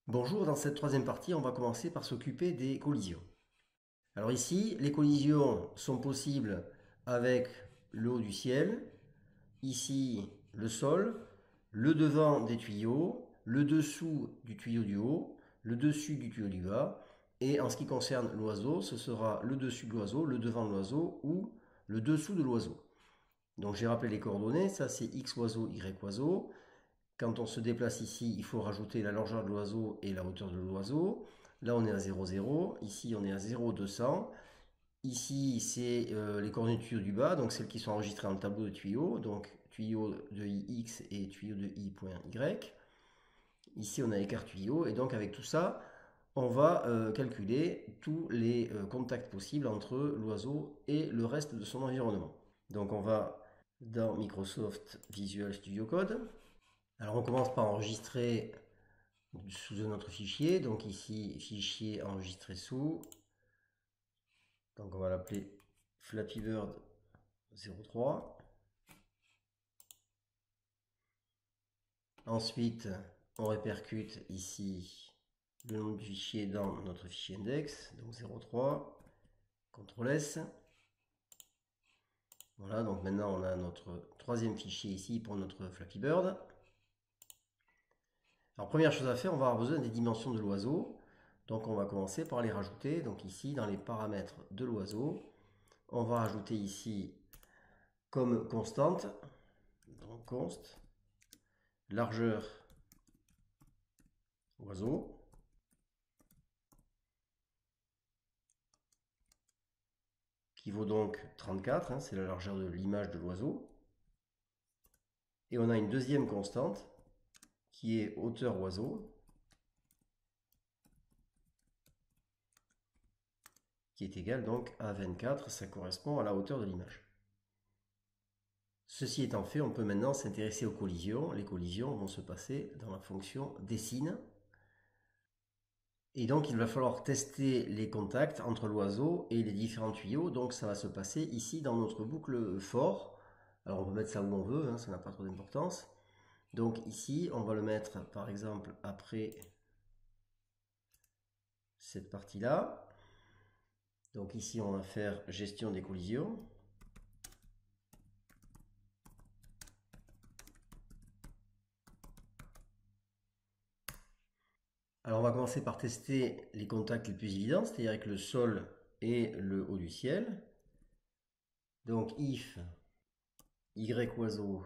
Bonjour, dans cette troisième partie, on va commencer par s'occuper des collisions. Alors ici, les collisions sont possibles avec le haut du ciel, ici le sol, le devant des tuyaux, le dessous du tuyau du haut, le dessus du tuyau du bas, et en ce qui concerne l'oiseau, ce sera le dessus de l'oiseau, le devant de l'oiseau ou le dessous de l'oiseau. Donc j'ai rappelé les coordonnées, ça c'est X oiseau, Y oiseau. Quand on se déplace ici, il faut rajouter la largeur de l'oiseau et la hauteur de l'oiseau. Là, on est à 0, 0. Ici, on est à 0, 200. Ici, c'est les coordonnées de tuyau du bas, donc celles qui sont enregistrées dans le tableau de tuyaux. Donc, tuyau de IX et tuyau de I.Y. Ici, on a écart tuyau. Et donc, avec tout ça, on va calculer tous les contacts possibles entre l'oiseau et le reste de son environnement. Donc, on va dans Microsoft Visual Studio Code. Alors, on commence par enregistrer sous un autre fichier. Donc ici, fichier enregistré sous. Donc on va l'appeler Flappy Bird 03. Ensuite, on répercute ici le nom du fichier dans notre fichier index. Donc 03. CTRL S. Voilà, donc maintenant on a notre troisième fichier ici pour notre Flappy Bird. Alors première chose à faire, on va avoir besoin des dimensions de l'oiseau. Donc on va commencer par les rajouter. Donc ici, dans les paramètres de l'oiseau, on va rajouter ici comme constante, donc const, largeur oiseau, qui vaut donc 34, hein, c'est la largeur de l'image de l'oiseau. Et on a une deuxième constante, qui est hauteur oiseau, qui est égale donc à 24, ça correspond à la hauteur de l'image. Ceci étant fait, on peut maintenant s'intéresser aux collisions. Les collisions vont se passer dans la fonction dessine. Et donc il va falloir tester les contacts entre l'oiseau et les différents tuyaux. Donc ça va se passer ici dans notre boucle for. Alors on peut mettre ça où on veut, hein, ça n'a pas trop d'importance. Donc ici, on va le mettre par exemple après cette partie-là. Donc ici, on va faire gestion des collisions. Alors on va commencer par tester les contacts les plus évidents, c'est-à-dire avec le sol et le haut du ciel. Donc if y oiseau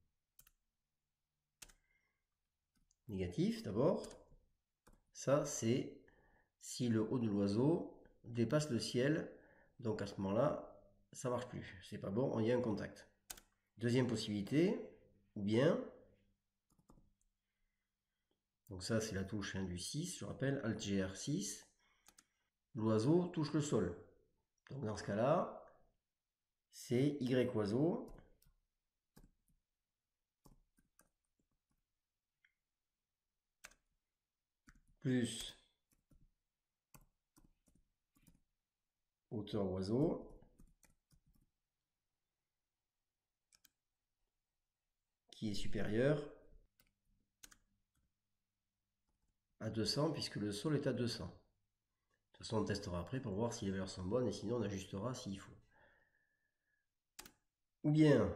négatif d'abord. Ça c'est si le haut de l'oiseau dépasse le ciel. Donc à ce moment-là, ça marche plus. C'est pas bon, il y a un contact. Deuxième possibilité, ou bien, donc ça c'est la touche du 6, je rappelle, Alt-GR 6, l'oiseau touche le sol. Donc dans ce cas-là, c'est Y oiseau plus hauteur oiseau qui est supérieur à 200 puisque le sol est à 200. De toute façon, on testera après pour voir si les valeurs sont bonnes et sinon on ajustera s'il faut. Ou bien,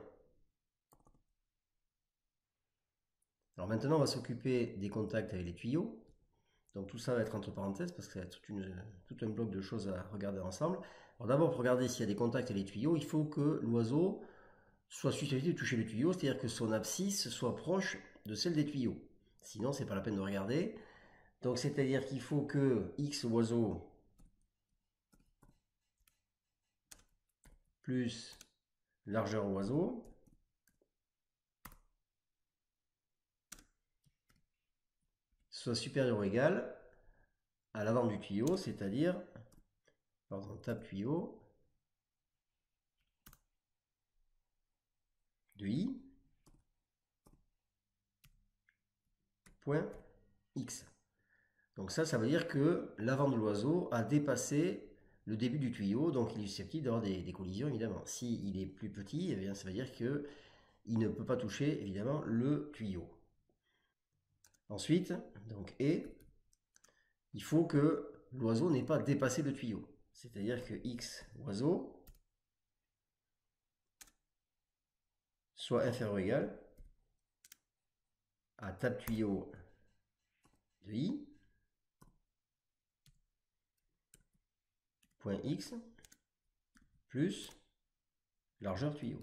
alors maintenant on va s'occuper des contacts avec les tuyaux. Donc tout ça va être entre parenthèses parce que ça va être tout un bloc de choses à regarder ensemble. Alors d'abord pour regarder s'il y a des contacts avec les tuyaux, il faut que l'oiseau soit susceptible de toucher le tuyau, c'est-à-dire que son abscisse soit proche de celle des tuyaux. Sinon, c'est pas la peine de regarder. Donc c'est-à-dire qu'il faut que X oiseau plus largeur oiseau soit supérieur ou égal à l'avant du tuyau, c'est-à-dire, pardon, table tuyau de I, point X. Donc ça veut dire que l'avant de l'oiseau a dépassé le début du tuyau, donc il est susceptible d'avoir des collisions évidemment. S'il est plus petit, eh bien, ça veut dire qu'il ne peut pas toucher évidemment le tuyau. Ensuite, donc et il faut que l'oiseau n'ait pas dépassé le tuyau. C'est-à-dire que X oiseau soit inférieur ou égal à table tuyau de I, point X, plus largeur tuyau.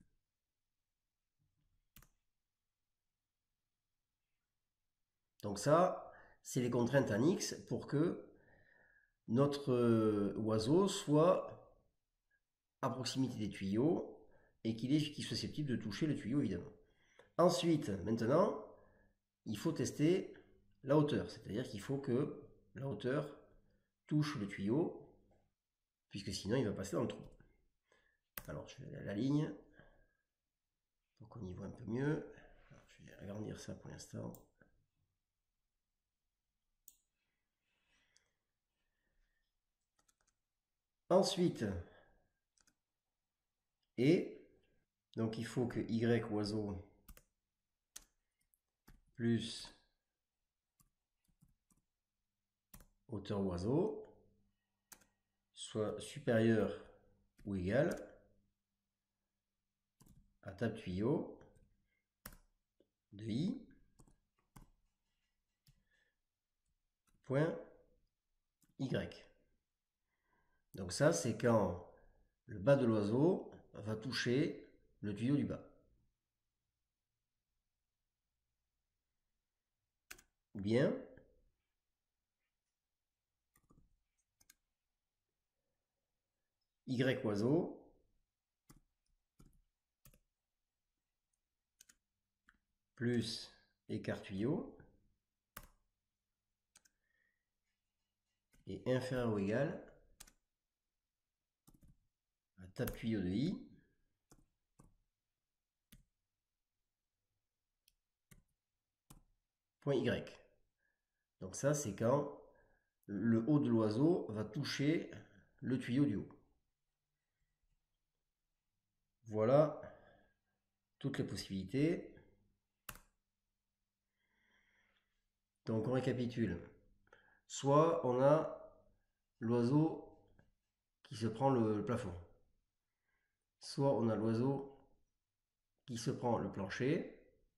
Donc ça, c'est les contraintes en X pour que notre oiseau soit à proximité des tuyaux et qu'il soit susceptible de toucher le tuyau, évidemment. Ensuite, maintenant, il faut tester la hauteur, c'est-à-dire qu'il faut que la hauteur touche le tuyau, puisque sinon il va passer dans le trou. Alors je vais aller à la ligne, pour qu'on y voit un peu mieux. Alors, je vais agrandir ça pour l'instant. Ensuite, donc il faut que Y oiseau plus hauteur oiseau soit supérieur ou égal à table tuyau de I point Y. Donc ça, c'est quand le bas de l'oiseau va toucher le tuyau du bas. Ou bien, Y oiseau plus écart tuyau est inférieur ou égal à table tuyau de I point Y. Donc ça, c'est quand le haut de l'oiseau va toucher le tuyau du haut. Voilà toutes les possibilités. Donc on récapitule. Soit on a l'oiseau qui se prend le plafond. Soit on a l'oiseau qui se prend le plancher.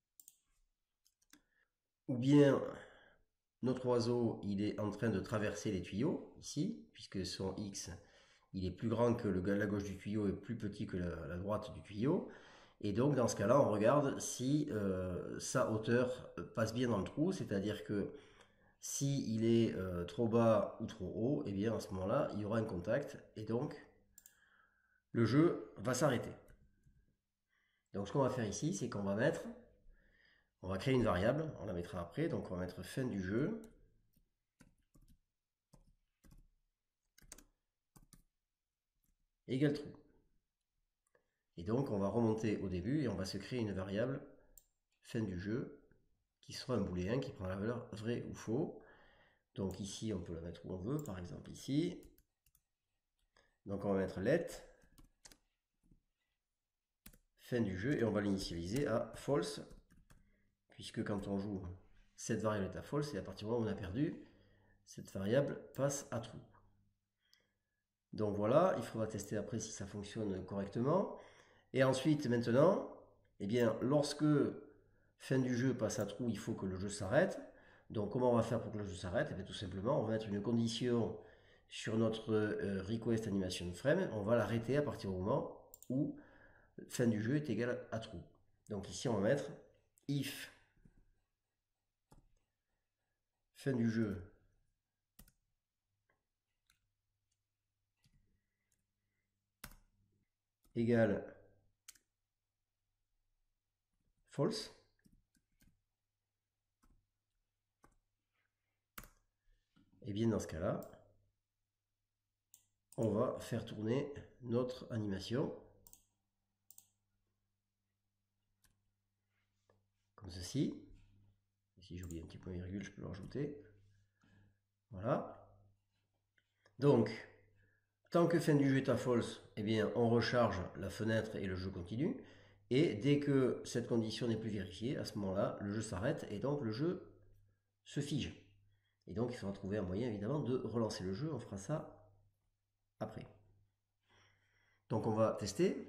Ou bien notre oiseau, il est en train de traverser les tuyaux, ici, puisque son X, il est plus grand que la gauche du tuyau et plus petit que la droite du tuyau. Et donc, dans ce cas-là, on regarde si sa hauteur passe bien dans le trou, c'est-à-dire que si il est trop bas ou trop haut, et bien à ce moment-là, il y aura un contact, et donc le jeu va s'arrêter. Donc, ce qu'on va faire ici, c'est qu'on va on va créer une variable, on la mettra après, donc on va mettre fin du jeu. Égale trou. Et donc on va remonter au début et on va se créer une variable fin du jeu qui sera un booléen qui prend la valeur vrai ou faux. Donc ici on peut la mettre où on veut, par exemple ici. Donc on va mettre let fin du jeu et on va l'initialiser à false, puisque quand on joue cette variable est à false et à partir du moment où on a perdu, cette variable passe à true. Donc voilà, il faudra tester après si ça fonctionne correctement. Et ensuite, maintenant, eh bien, lorsque fin du jeu passe à trou, il faut que le jeu s'arrête. Donc comment on va faire pour que le jeu s'arrête? Eh bien, tout simplement, on va mettre une condition sur notre request animation frame. On va l'arrêter à partir du moment où fin du jeu est égal à true. Donc ici, on va mettre if fin du jeu égale false. Et bien dans ce cas-là, on va faire tourner notre animation comme ceci. Si j'oublie un petit point virgule, je peux le rajouter. Voilà. Donc, tant que fin du jeu est à false, eh bien, on recharge la fenêtre et le jeu continue. Et dès que cette condition n'est plus vérifiée, à ce moment-là, le jeu s'arrête et donc le jeu se fige. Et donc il faudra trouver un moyen évidemment de relancer le jeu, on fera ça après. Donc on va tester.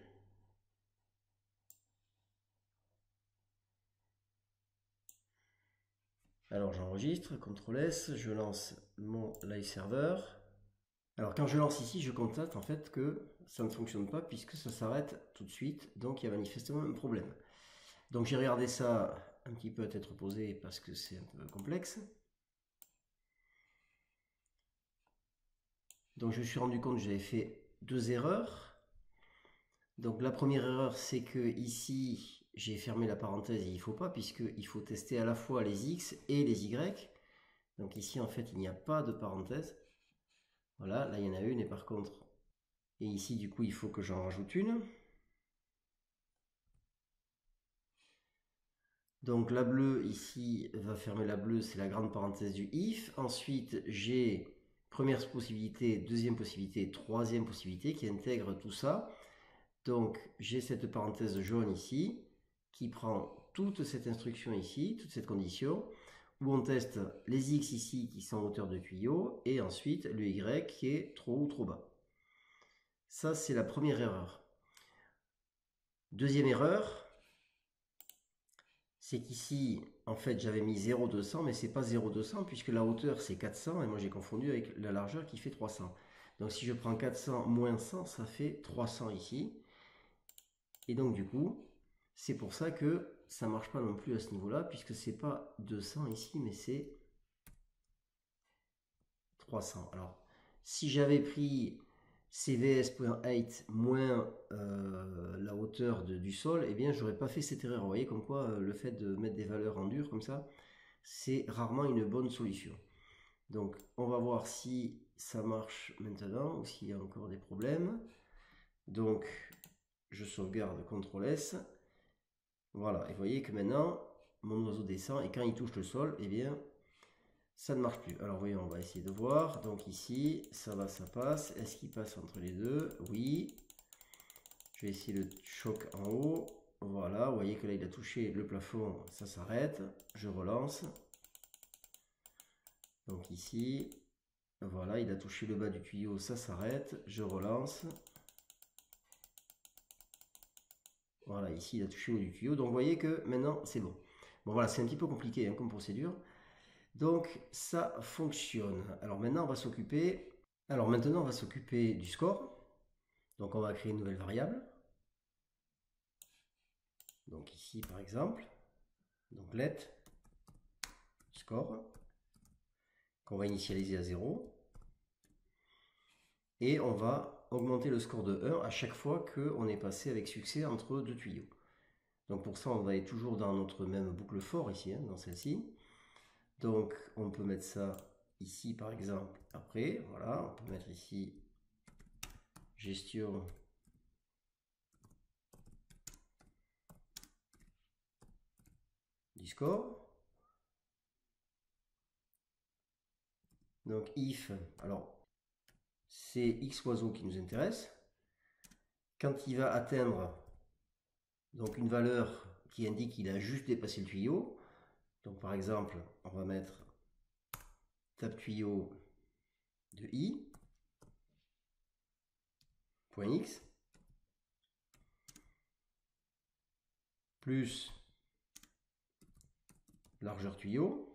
Alors j'enregistre, CTRL S, je lance mon live server. Alors quand je lance ici, je constate en fait que ça ne fonctionne pas puisque ça s'arrête tout de suite, donc il y a manifestement un problème. Donc j'ai regardé ça un petit peu à tête reposée parce que c'est un peu complexe. Donc je me suis rendu compte que j'avais fait deux erreurs. Donc la première erreur, c'est que ici j'ai fermé la parenthèse et il ne faut pas, puisqu'il faut tester à la fois les x et les y. Donc ici en fait il n'y a pas de parenthèse. Voilà, là il y en a une, et par contre, et ici du coup il faut que j'en rajoute une. Donc la bleue ici va fermer la bleue, c'est la grande parenthèse du if. Ensuite j'ai première possibilité, deuxième possibilité, troisième possibilité qui intègre tout ça. Donc j'ai cette parenthèse jaune ici qui prend toute cette instruction ici, toute cette condition, où on teste les x ici qui sont en hauteur de tuyau et ensuite le y qui est trop haut ou trop bas. Ça c'est la première erreur. Deuxième erreur, c'est qu'ici en fait j'avais mis 0,200 mais c'est pas 0,200 puisque la hauteur c'est 400 et moi j'ai confondu avec la largeur qui fait 300. Donc si je prends 400 moins 100 ça fait 300 ici. Et donc du coup, c'est pour ça que ça marche pas non plus à ce niveau-là, puisque c'est pas 200 ici, mais c'est 300. Alors, si j'avais pris cvs.height moins la hauteur du sol, eh bien, j'aurais pas fait cette erreur. Vous voyez comme quoi le fait de mettre des valeurs en dur comme ça, c'est rarement une bonne solution. Donc, on va voir si ça marche maintenant ou s'il y a encore des problèmes. Donc, je sauvegarde CTRL S. Voilà, et vous voyez que maintenant, mon oiseau descend et quand il touche le sol, eh bien, ça ne marche plus. Alors voyons, on va essayer de voir. Donc ici, ça va, ça passe. Est-ce qu'il passe entre les deux? Oui. Je vais essayer le choc en haut. Voilà, vous voyez que là, il a touché le plafond, ça s'arrête. Je relance. Donc ici, voilà, il a touché le bas du tuyau, ça s'arrête. Je relance. Voilà, ici, il a touché le haut du tuyau. Donc vous voyez que maintenant, c'est bon. Bon voilà, c'est un petit peu compliqué hein, comme procédure. Donc ça fonctionne. Alors maintenant on va s'occuper. Alors maintenant on va s'occuper du score. Donc on va créer une nouvelle variable. Donc ici par exemple, donc let score qu'on va initialiser à 0. Et on va augmenter le score de 1 à chaque fois qu'on est passé avec succès entre deux tuyaux. Donc pour ça on va être toujours dans notre même boucle for ici, hein, dans celle-ci. Donc on peut mettre ça ici par exemple après. Voilà, on peut mettre ici gestion du score. Donc if, alors c'est x oiseau qui nous intéresse. Quand il va atteindre donc une valeur qui indique qu'il a juste dépassé le tuyau, donc par exemple on va mettre tape tuyau de i, point x, plus largeur tuyau,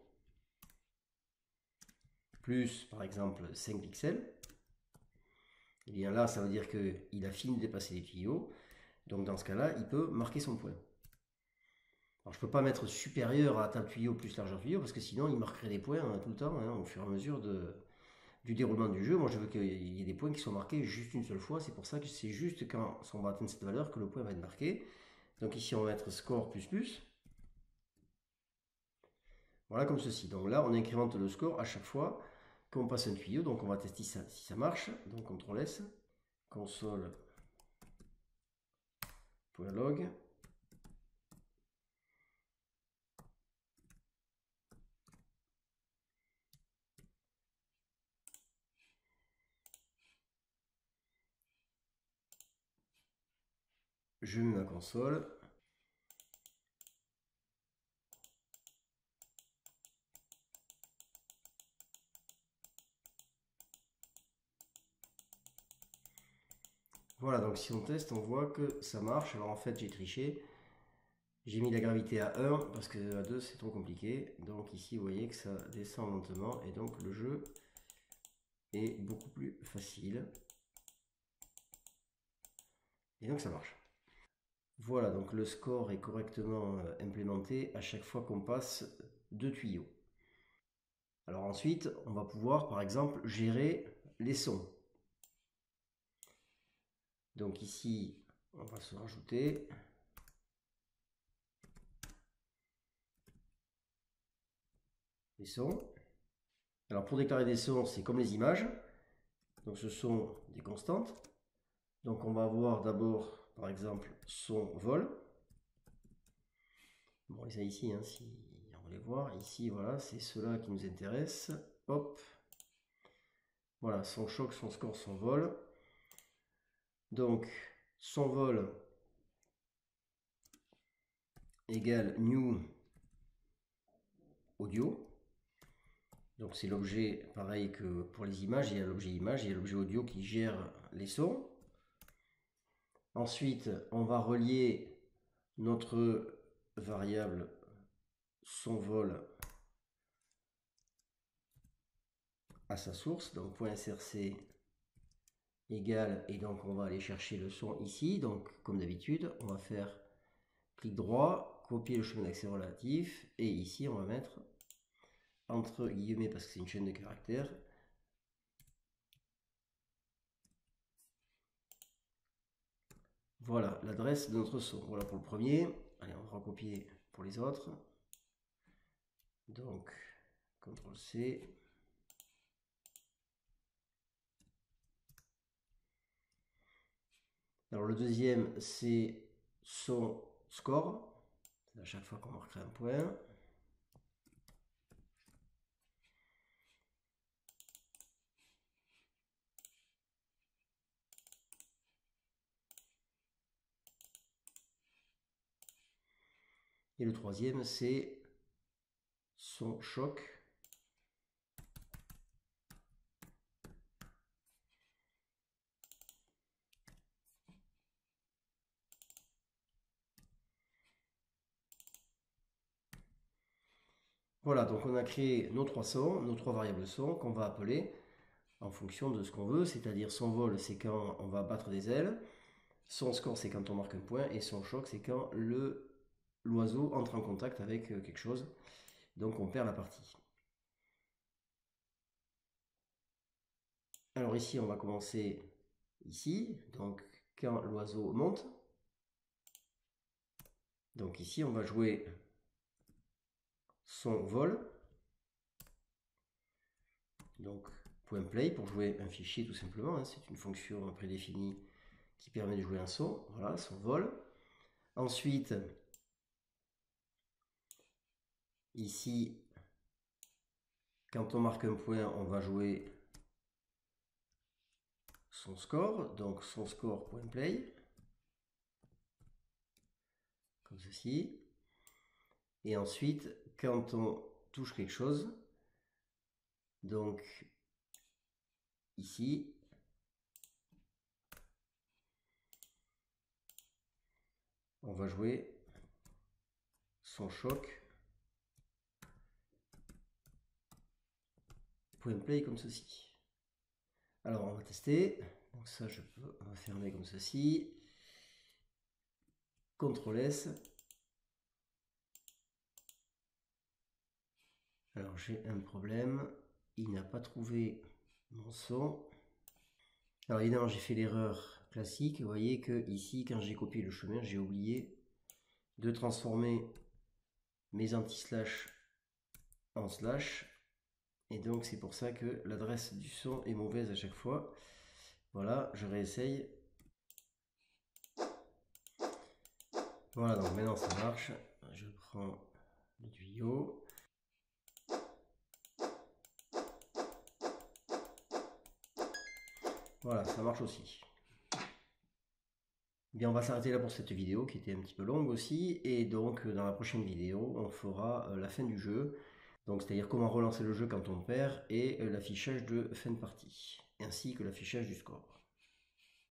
plus par exemple 5 pixels, et bien là ça veut dire qu'il a fini de dépasser les tuyaux, donc dans ce cas là il peut marquer son point. Alors je ne peux pas mettre supérieur à tape tuyau plus largeur tuyau parce que sinon il marquerait des points tout le temps hein, au fur et à mesure du déroulement du jeu. Moi je veux qu'il y ait des points qui soient marqués juste une seule fois, c'est pour ça que c'est juste quand on va atteindre cette valeur que le point va être marqué. Donc ici on va mettre score plus plus. Voilà comme ceci. Donc là on incrémente le score à chaque fois qu'on passe un tuyau. Donc on va tester ça, si ça marche. Donc CTRL S, console.log. Je mets ma console. Voilà, donc si on teste, on voit que ça marche. Alors en fait, j'ai triché. J'ai mis la gravité à 1 parce que à 2 c'est trop compliqué. Donc ici, vous voyez que ça descend lentement et donc le jeu est beaucoup plus facile. Et donc ça marche. Voilà, donc le score est correctement implémenté à chaque fois qu'on passe 2 tuyaux. Alors ensuite, on va pouvoir par exemple gérer les sons. Donc ici, on va se rajouter les sons. Alors pour déclarer des sons, c'est comme les images. Donc ce sont des constantes. Donc on va avoir d'abord, par exemple, son vol. Bon, les a ici, hein, si on veut les voir. Ici, voilà, c'est ceux-là qui nous intéressent. Hop. Voilà, son choc, son score, son vol. Donc, son vol égale new audio. Donc c'est l'objet, pareil que pour les images, il y a l'objet image, il y a l'objet audio qui gère les sons. Ensuite, on va relier notre variable son vol à sa source, donc .src égale, et donc on va aller chercher le son ici. Donc comme d'habitude, on va faire clic droit, copier le chemin d'accès relatif, et ici on va mettre entre guillemets parce que c'est une chaîne de caractères. Voilà l'adresse de notre son. Voilà pour le premier. Allez, on va recopier pour les autres. Donc, CTRL-C. Alors le deuxième, c'est son score. C'est à chaque fois qu'on marquera un point. Et le troisième, c'est son choc. Voilà, donc on a créé nos trois sons, nos trois variables sons qu'on va appeler en fonction de ce qu'on veut, c'est-à-dire son vol, c'est quand on va battre des ailes, son score, c'est quand on marque un point, et son choc, c'est quand l'oiseau entre en contact avec quelque chose, donc on perd la partie. Alors ici, on va commencer ici, donc quand l'oiseau monte. Donc ici, on va jouer son vol. Donc point play pour jouer un fichier tout simplement, hein, c'est une fonction prédéfinie qui permet de jouer un son, voilà, son vol. Ensuite, ici, quand on marque un point, on va jouer son score, donc son score point play, comme ceci. Et ensuite, quand on touche quelque chose, donc ici, on va jouer son choc point play comme ceci. Alors on va tester, donc ça je peux fermer comme ceci, CTRL S. Alors j'ai un problème, il n'a pas trouvé mon son. Alors évidemment j'ai fait l'erreur classique, vous voyez que ici quand j'ai copié le chemin, j'ai oublié de transformer mes anti-slash en slash, et donc c'est pour ça que l'adresse du son est mauvaise à chaque fois. Voilà, je réessaye. Voilà, donc maintenant ça marche. Je prends le tuyau. Voilà, ça marche aussi. Bien, on va s'arrêter là pour cette vidéo qui était un petit peu longue aussi. Et donc dans la prochaine vidéo, on fera la fin du jeu. Donc c'est-à-dire comment relancer le jeu quand on perd et l'affichage de fin de partie, ainsi que l'affichage du score.